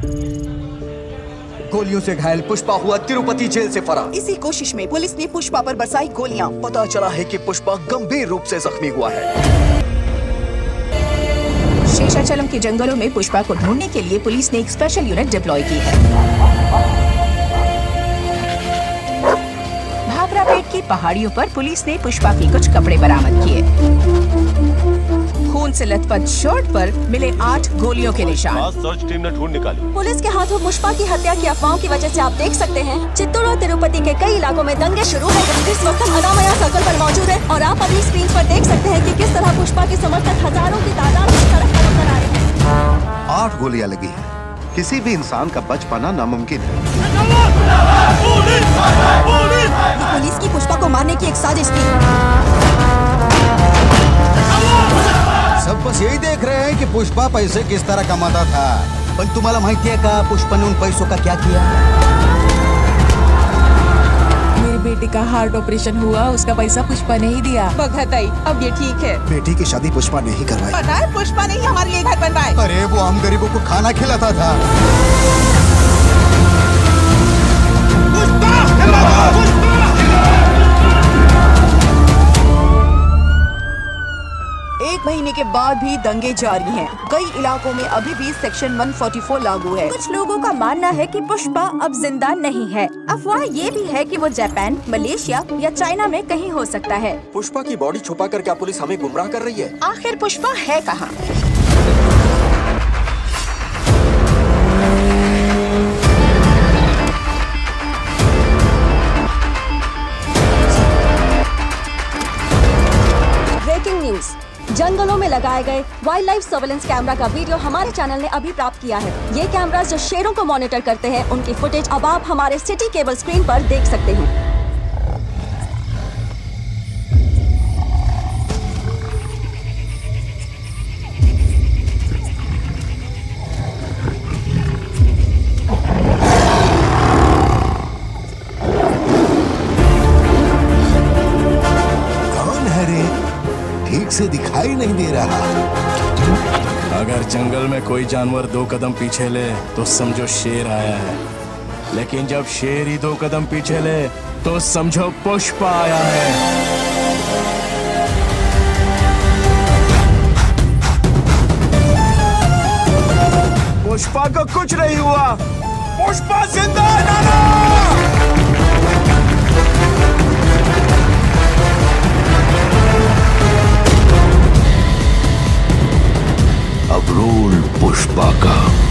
गोलियों से घायल पुष्पा हुआ तिरुपति जेल से फरार। इसी कोशिश में पुलिस ने पुष्पा पर बरसाई गोलियां। पता चला है कि पुष्पा गंभीर रूप से जख्मी हुआ है। शेषाचलम के जंगलों में पुष्पा को ढूंढने के लिए पुलिस ने एक स्पेशल यूनिट डिप्लॉय की है। भाखरापेट की पहाड़ियों पर पुलिस ने पुष्पा के कुछ कपड़े बरामद किए। खून से लथपथ शर्ट पर मिले 8 गोलियों के निशान। सर्च टीम ने ढूंढ निकाली। पुलिस के हाथों पुष्पा की हत्या की अफवाहों की वजह से आप देख सकते हैं चित्तूर और तिरुपति के कई इलाकों में दंगे शुरू हो गए। इस वक्त हम अनामया सर्कल पर मौजूद हैं और आप अपनी स्क्रीन पर देख सकते हैं कि किस तरह पुष्पा के समर्थक हजारों की तादाद में सड़क पर उतर आए हैं। 8 गोलियां लगी हैं। किसी भी इंसान का बच पाना नामुमकिन है। पुलिस की पुष्पा को मारने की एक साजिश थी। सब बस यही देख रहे हैं कि पुष्पा पैसे किस तरह कमाता था। पण तुम्हाला माहिती आहे का पुष्पा ने उन पैसों का क्या किया? मेरी बेटी का हार्ट ऑपरेशन हुआ, उसका पैसा पुष्पा ने ही दिया। बघताई, अब ये ठीक है। बेटी की शादी पुष्पा ने ही करवाई। पता है पुष्पा ने ही हमारे लिए घर बनवाए। अरे वो हम गरीबों को खाना खिलाता था। एक महीने के बाद भी दंगे जारी हैं। कई इलाकों में अभी भी सेक्शन 144 लागू है। कुछ लोगों का मानना है कि पुष्पा अब जिंदा नहीं है। अफवाह ये भी है कि वो जापान, मलेशिया या चाइना में कहीं हो सकता है। पुष्पा की बॉडी छुपाकर क्या पुलिस हमें गुमराह कर रही है? आखिर पुष्पा है कहाँ? ब्रेकिंग न्यूज, जंगलों में लगाए गए वाइल्ड लाइफ सर्वेलेंस कैमरा का वीडियो हमारे चैनल ने अभी प्राप्त किया है। ये कैमरास जो शेरों को मॉनिटर करते हैं, उनकी फुटेज अब आप हमारे सिटी केबल स्क्रीन पर देख सकते हैं। ठीक से दिखाई नहीं दे रहा। अगर जंगल में कोई जानवर 2 कदम पीछे ले तो समझो शेर आया है, लेकिन जब शेर ही 2 कदम पीछे ले तो समझो पुष्पा आया है। पुष्पा को कुछ नहीं हुआ। पुष्पा जिंदा है नाना। अब रोल पुष्पा का।